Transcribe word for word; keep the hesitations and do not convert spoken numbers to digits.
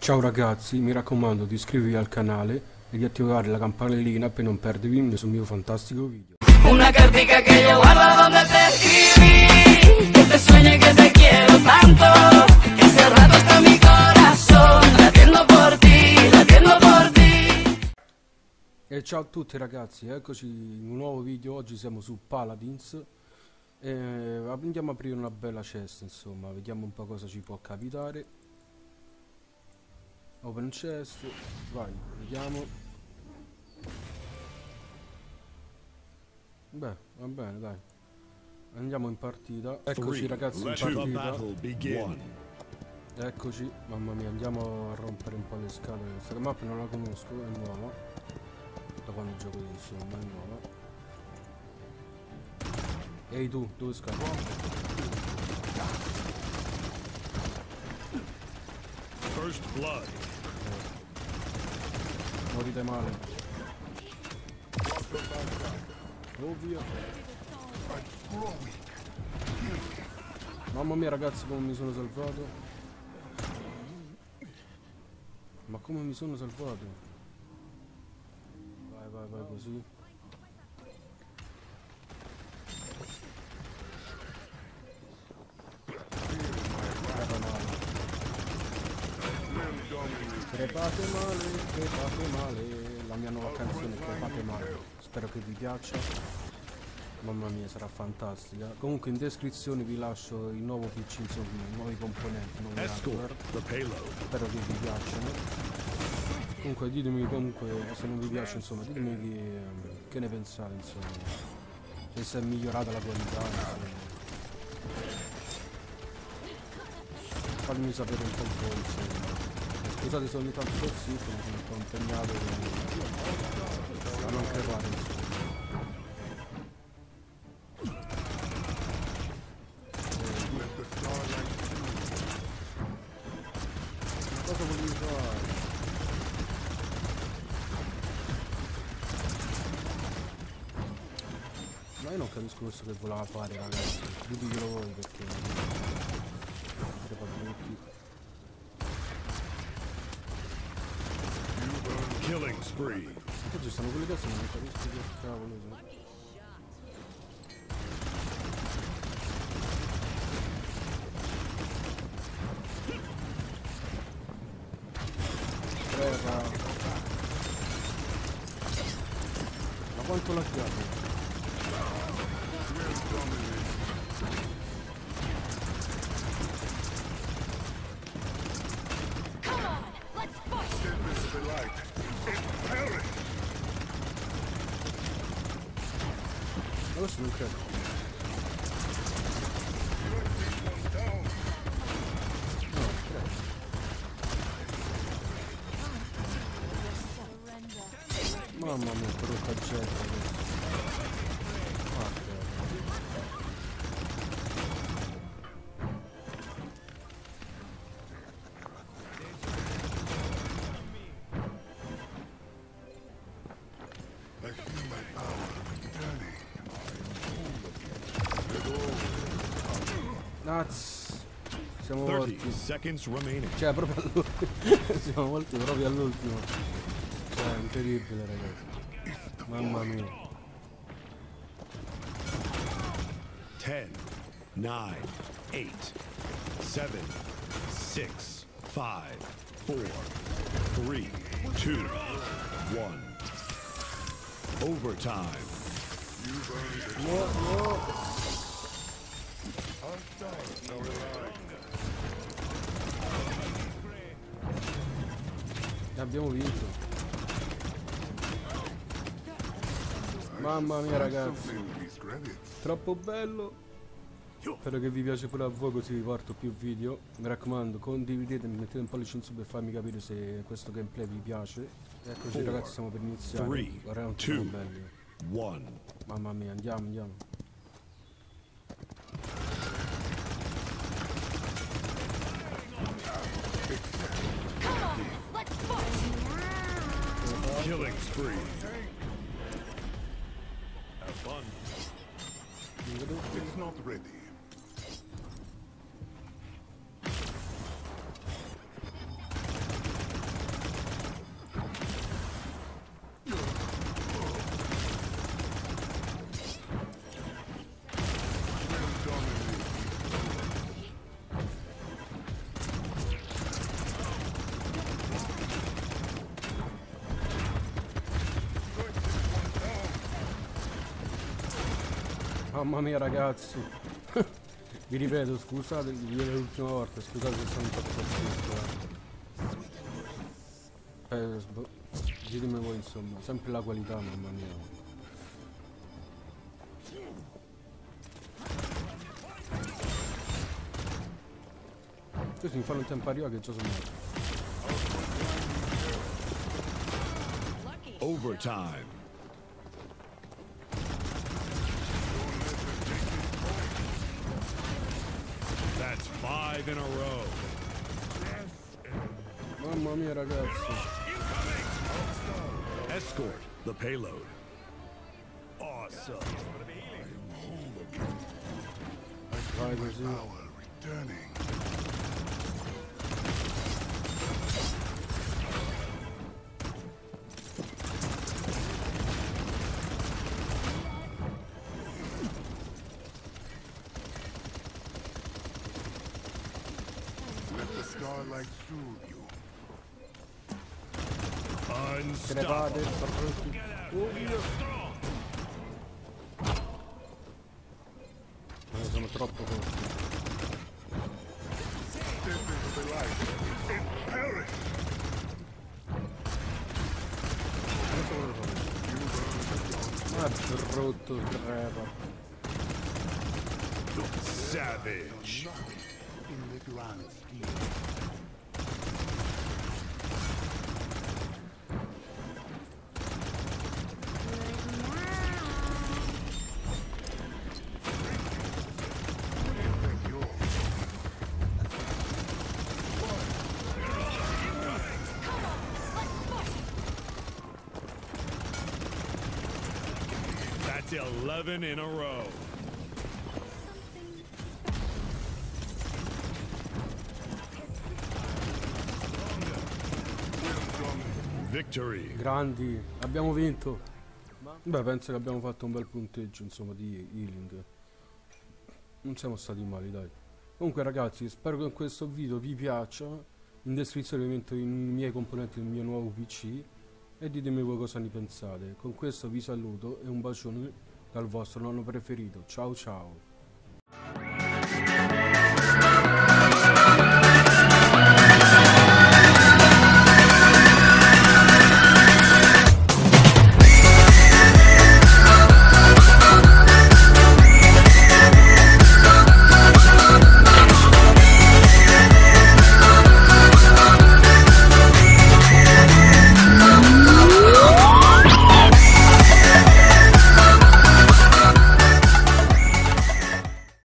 Ciao ragazzi, mi raccomando di iscrivervi al canale e di attivare la campanellina per non perdervi nessun mio fantastico video. Una cartica que yo guardo donde te escribí, que te sueñe que te quiero tanto, que hace rato está mi corazón latiendo por ti, latiendo por ti. E ciao a tutti ragazzi, eccoci in un nuovo video. Oggi siamo su Paladins e andiamo a aprire una bella chest, insomma, vediamo un po' cosa ci può capitare. Open chest, vai, vediamo. Beh, va bene, dai. Andiamo in partita. Eccoci ragazzi in partita. Eccoci, mamma mia, andiamo a rompere un po' le scale. Questa mappa non la conosco, è nuova. Da quando gioco io, insomma, è nuova. Ehi tu, dove scappi? First blood. Morite male. Ovvio. Mamma mia ragazzi, come mi sono salvato. Ma come mi sono salvato? Vai vai vai così. Crepate male, crepate male. La mia nuova canzone Crepate male. Spero che vi piaccia. Mamma mia, sarà fantastica. Comunque in descrizione vi lascio il nuovo P C, insomma, i nuovi componenti, nuovi hardware. Spero che vi piacciono. Comunque ditemi comunque se non vi piace, insomma, ditemi che, che ne pensate, insomma. Se si è migliorata la qualità, insomma. Fatemi sapere un po' voi, insomma. Scusate se ogni tanto sto zitto, mi sono un po' impegnato a non crepare, insomma. Cosa volevi fare? Ma io non capisco questo che voleva fare, ragazzi. Ditelo voi perché tutti. Killing spree. Poi ci stanno quelle cose, ma non capisco che cavolo sono. Terra. Ma quanto l'ha chiamato? Adesso non credo. No, credo. Mamma mia, che roccaggetto adesso. Naz, siamo morti. Cioè proprio all'ultimo. Siamo morti proprio all'ultimo. Cioè è incredibile ragazzi. Mamma mia. ten, nine, eight, seven, six, five, four, three, two, one. Overtime. No, no. Abbiamo vinto. Mamma mia ragazzi, troppo bello. Spero che vi piace pure a voi, così vi porto più video. Mi raccomando, condividetemi, mettete un pollice in su per farmi capire se questo gameplay vi piace. Eccoci ragazzi, stiamo per iniziare. Ora non sono belli. Mamma mia, andiamo, andiamo. Killing spree. Have fun. It's not ready. Mamma mia ragazzi. Vi ripeto, scusate, vi ripeto l'ultima volta, scusate se sono un po' pazzesco. Eh, ditemi voi insomma, sempre la qualità, mamma mia. Questo mi fanno il tempo arriva che già sono morto. Overtime. That's five in a row. Mamma mia ragazzi. Escort the payload. Awesome. Vai così. Starlight soothe you. Crepate, Unstoppable. brutti. Ma sono troppo forti. Step into the light and perish. Ma brutto crepa. Savage. In the grand scheme. That's eleven in a row. Victory. Grandi, abbiamo vinto. Beh, penso che abbiamo fatto un bel punteggio, insomma, di healing. Non siamo stati male, dai. Comunque ragazzi, spero che in questo video vi piaccia. In descrizione vi metto i miei componenti del mio nuovo P C e ditemi voi cosa ne pensate. Con questo vi saluto e un bacione dal vostro nonno preferito. Ciao ciao.